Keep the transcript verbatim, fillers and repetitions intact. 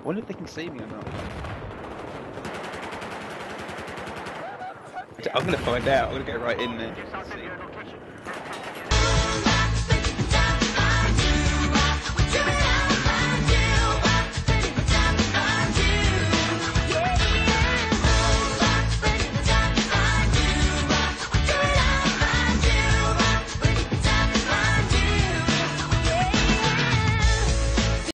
I wonder if they can see me or not. I'm gonna find out. I'm gonna go right in there. See.